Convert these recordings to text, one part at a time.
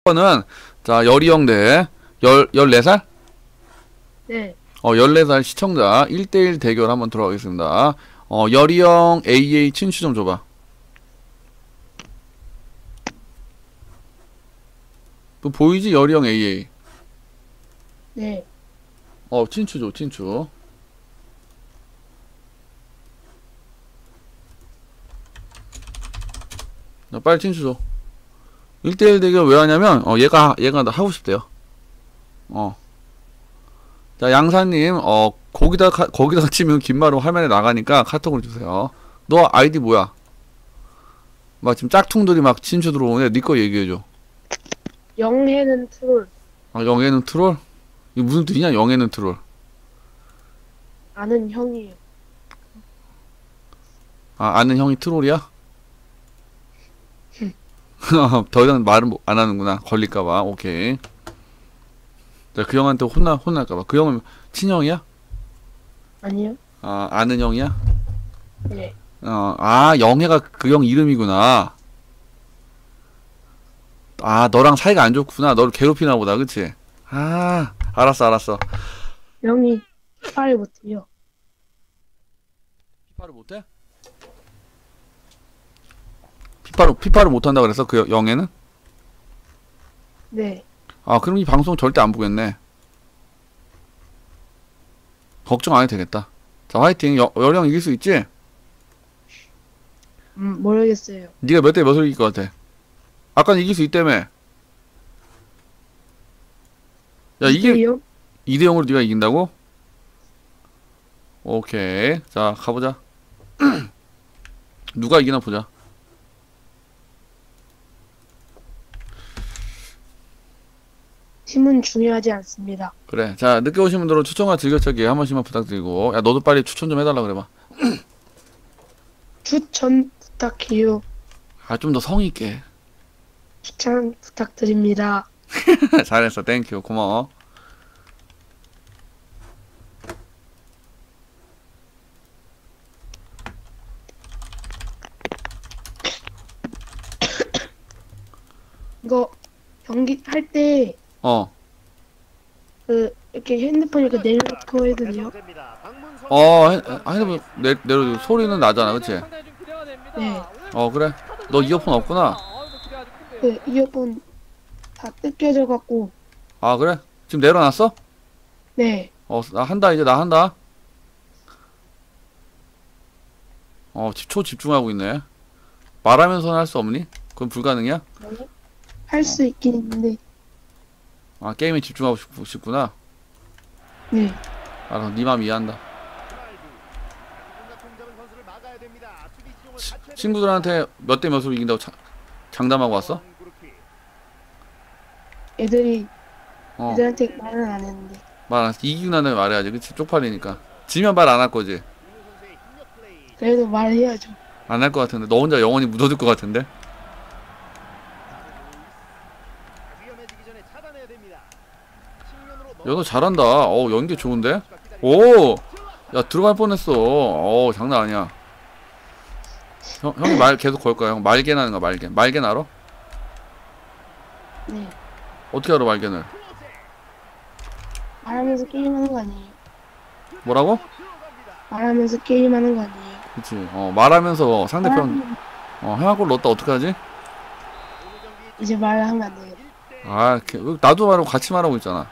번은 자 열이형 대 14살? 네, 14살 시청자 1대1 대결 한번 들어가겠습니다. 열이형 AA 친추 좀 줘봐. 그 보이지? 열이형 AA. 네, 친추 줘, 친추. 자, 빨리 친추 줘. 1대1 대결 왜 하냐면, 얘가 하고 싶대요. 자, 양사님, 거기다가 치면 긴말로 화면에 나가니까 카톡을 주세요. 너 아이디 뭐야? 막 지금 짝퉁들이 막 친추 들어오네. 니 거 얘기해줘. 영해는 트롤, 영애는 트롤? 이게 무슨 뜻이냐, 영애는 트롤. 아는 형이에요. 아는 형이 트롤이야? 더 이상 말은 안 하는구나. 걸릴까봐. 오케이. 자, 그 형한테 혼날까봐. 그 형은 친형이야? 아니요? 아는 형이야? 네, 영애가 그 형 이름이구나. 너랑 사이가 안 좋구나. 너를 괴롭히나 보다. 그치? 알았어. 형이 말을 못해요. 피파를 못해? 피파를 못한다 그랬어? 그 영애는? 네, 그럼 이 방송 절대 안 보겠네. 걱정 안 해도 되겠다. 자, 화이팅. 열형 이길 수 있지? 모르겠어요. 네가 몇 대 몇을 이길 것 같아? 아까는 이길 수 있다며. 야, 이게 이게요? 2대 0으로 네가 이긴다고? 오케이. 자, 가보자. 누가 이기나 보자. 팀은 중요하지 않습니다. 그래. 자, 늦게 오신 분들은 추천과 즐겨찾기 한 번씩만 부탁드리고. 야, 너도 빨리 추천 좀 해달라 그래봐. 추천 부탁해요. 좀 더 성의 있게. 추천 부탁드립니다. 잘했어. 땡큐. 고마워. 이거 경기 할 때 어. 이렇게 핸드폰 이렇게 내려놓고 해도 돼요? 핸드폰 내려줘. 소리는 나잖아. 그치? 네, 그래. 너 이어폰 없구나. 이어폰 다 뜯겨져 갖고. 그래? 지금 내려놨어? 네, 나 한다. 이제 나 한다. 초집중하고 있네. 말하면서는 할 수 없니? 그건 불가능이야? 할 수 있긴 있는데. 게임에 집중하고 싶구나. 네, 알아. 네 맘 이해한다. 친구들한테 몇 대 몇으로 이긴다고 장담하고 왔어? 애들이 어. 애들한테 말은 안 했는데. 말 안 했어. 이기고 난 다음에 말해야지. 그치? 쪽팔리니까. 지면 말 안 할 거지? 그래도 말해야죠. 안 할 것 같은데. 너 혼자 영원히 묻어둘 것 같은데? 야, 너 잘한다. 연기 좋은데? 오! 야, 들어갈 뻔했어. 장난 아니야. 형이 말 계속 걸 거야. 형 말개 나는 거야, 말개. 말개 알아? 네, 어떻게 알아, 말개를? 말하면서 게임하는 거 아니에요? 뭐라고? 말하면서 게임하는 거 아니에요? 그치. 말하면서 상대편, 형아 골 넣었다, 어떡하지? 이제 말하면 안 돼요. 나도 말하고 같이 말하고 있잖아.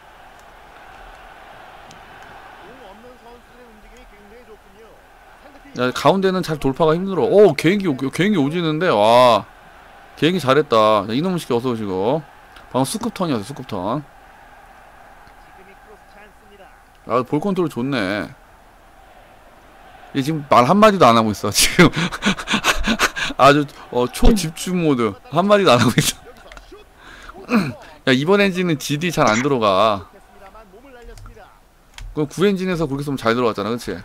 야, 가운데는 잘 돌파가 힘들어. 개인기 오지는데, 와. 개인기 잘했다. 야, 이놈의 새끼 어서 오시고. 방금 수급턴이었어, 수급턴. 볼 컨트롤 좋네. 얘 지금 말 한마디도 안 하고 있어, 지금. 아주, 초집중 모드. 한마디도 안 하고 있어. 야, 이번 엔진은 GD 잘 안 들어가. 그럼 9엔진에서 그렇게 쓰면 잘 들어갔잖아, 그치?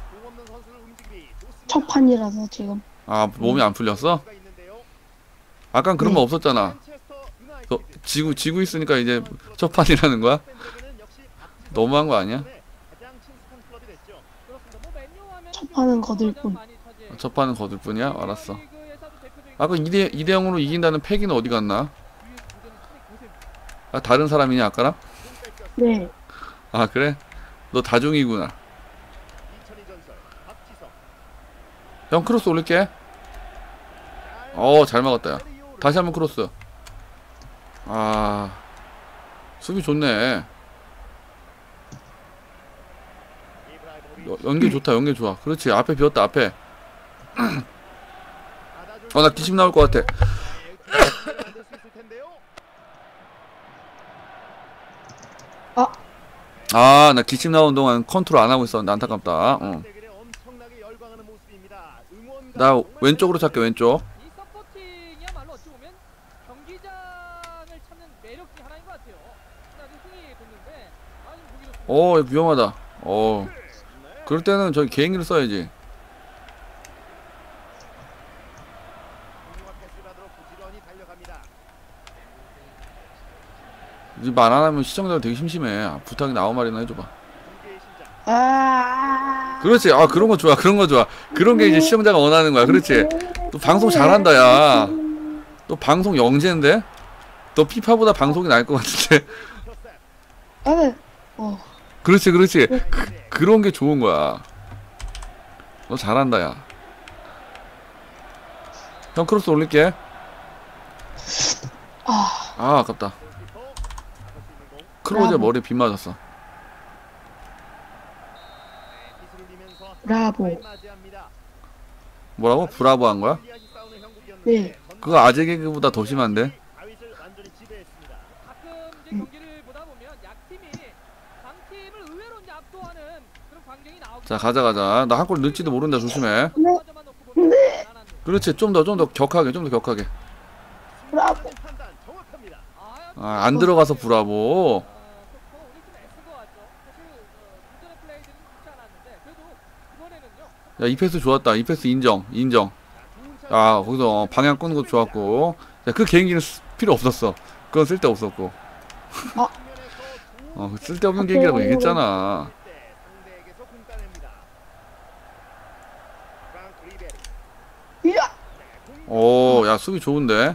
첫 판이라서 지금. 몸이 안 풀렸어? 아깐 그런 거 네. 없었잖아. 지고 있으니까 이제 첫 판이라는 거야? 너무한 거 아니야? 첫 판은 거들 뿐. 첫 판은 거둘 뿐이야? 알았어. 아까 2대 0으로 이긴다는 패기는 어디 갔나? 아, 다른 사람이냐 아까랑? 네. 아 그래? 너 다중이구나. 형 크로스 올릴게. 잘 막았다 야. 다시 한번 크로스. 아 수비 좋네. 연계 좋다 연계 좋아. 그렇지 앞에 비었다 앞에. 나 기침 나올 것 같아. 나 기침 나오는 동안 컨트롤 안 하고 있었는데 안타깝다. 나 왼쪽으로 찾게 왼쪽. 이 서포팅이야말로 어찌 보면 경기장을 찾는 매력 중 하나인 것 같아요. 아주 흥이 돋는데 아주 보기로 위험하다. 그럴 때는 저기 개인기를 써야지. 이제 말 안 하면 시청자들 되게 심심해. 부탁이나 아무 말이나 해줘봐. 그렇지. 그런 거 좋아. 그런 거 좋아. 그런 게 이제 시청자가 원하는 거야. 그렇지. 또 방송 잘한다, 야. 또 방송 영재인데? 너 피파보다 방송이 나을 것 같은데? 네. 그렇지, 그렇지. 그런 게 좋은 거야. 너 잘한다, 야. 형 크로스 올릴게. 아깝다. 크로제 머리에 빗 맞았어. 브라보. 뭐라고? 브라보 한 거야? 네. 그거 아재 개그보다 더 심한데? 가끔 이제 경기를 보다 보면 약팀이 강팀을 의외로 이제 압도하는 그런 광경이 나오고. 자, 가자. 나 한 골 넣을지도 모른다. 조심해. 그렇지. 좀 더 격하게, 좀 더 격하게. 브라보. 안 들어가서 브라보. 야, 이 패스 좋았다. 이 패스 인정. 거기서 방향 끄는 것도 좋았고. 야, 그 개인기는 필요 없었어. 그건 쓸데없었고. 쓸데없는 개인기라고 얘기했잖아. 야, 수비 좋은데?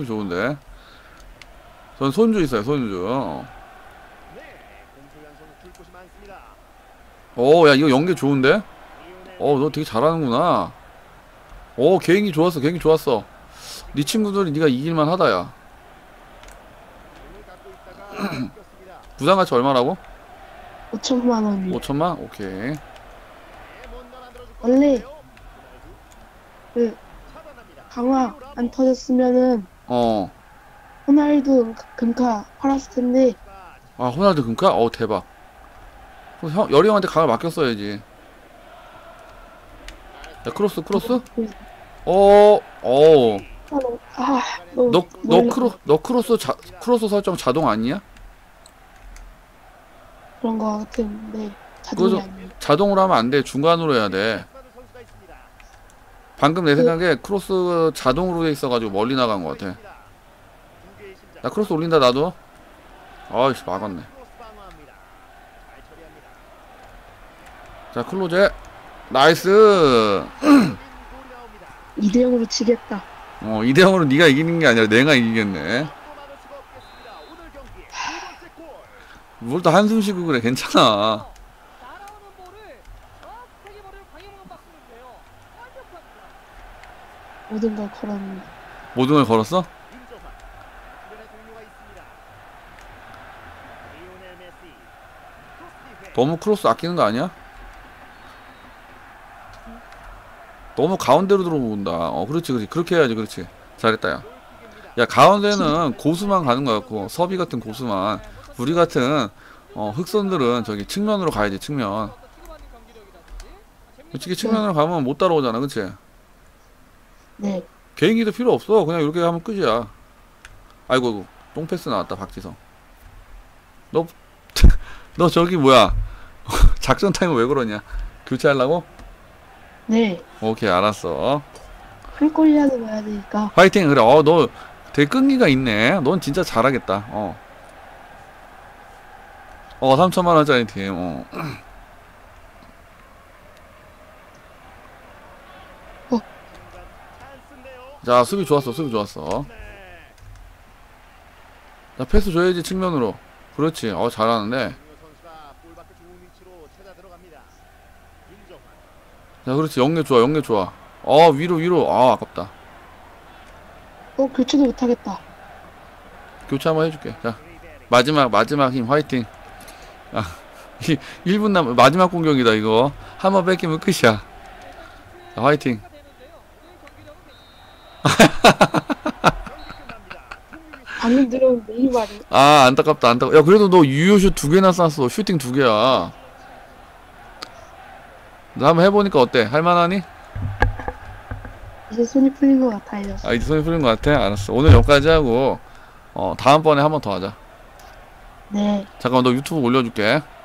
전 손주 있어요, 손주. 야, 이거 연계 좋은데? 너 되게 잘하는구나. 개인기 좋았어. 네 친구들이 네가 이길만 하다, 야. 부상가치 얼마라고? 5천만 원이요. 5천만? 오케이. 원래 그 강화 안 터졌으면은 호날두 금카 팔았을 텐데. 호날두 금카? 대박. 그럼 여리 형한테 강을 맡겼어야지. 야, 크로스? 너 크로스 설정 자동 아니야? 그런 거 같은데 자동이 아니에요. 자동으로 하면 안 돼. 중간으로 해야 돼. 방금 내 생각에 크로스 자동으로 돼 있어가지고 멀리 나간 것 같아. 나 크로스 올린다, 나도. 아이씨, 막았네. 자, 클로제. 나이스. 2대0으로 지겠다. 2대0으로 네가 이기는 게 아니라 내가 이기겠네. 뭘 또 한숨 쉬고 그래. 괜찮아. 모든 걸 걸었는데. 모든 걸 걸었어? 너무 크로스 아끼는 거 아니야? 너무 가운데로 들어온다. 그렇지. 그렇게 해야지. 그렇지. 잘했다, 야. 가운데는 고수만 가는 거 같고, 서비 같은 고수만. 우리 같은, 흑선들은 저기 측면으로 가야지, 측면. 솔직히 측면으로 가면 못 따라오잖아, 그치? 네. 개인기도 필요 없어. 그냥 이렇게 하면 끝이야. 아이고, 똥패스 나왔다, 박지성. 너 저기 뭐야. 작전 타임은 왜 그러냐? 교체하려고? 네. 오케이, 알았어. 한 골이라도 넣어야 되니까. 화이팅. 그래. 너 되게 끈기가 있네. 넌 진짜 잘하겠다. 3천만 원짜리 팀. 자, 수비 좋았어. 자, 패스 줘야지, 측면으로. 그렇지. 잘하는데. 자, 그렇지. 영내 좋아, 영내 좋아. 위로. 아깝다. 교체도 못하겠다. 교체 한번 해줄게. 자, 마지막 힘, 화이팅. 1분 마지막 공격이다, 이거. 한번 뺏기면 끝이야. 자, 화이팅. 방금 들어온 네이마르. 안타깝다. 야, 그래도 너 유효슛 2개나 쐈어. 슈팅 2개야. 나 한번 해보니까 어때? 할만하니? 이제 손이 풀린 것 같아요. 이제 손이 풀린 것 같아? 알았어. 오늘 여기까지 하고, 다음번에 한 번 더 하자. 네. 잠깐만, 너 유튜브 올려줄게.